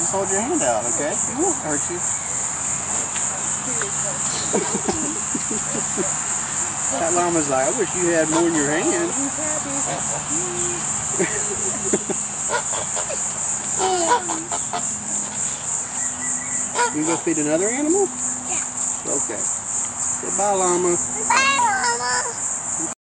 Just hold your hand out, okay? It won't hurt you. That llama's like, I wish you had more in your hand. He's happy. You go feed another animal? Yeah. Okay. Say bye, llama. Bye.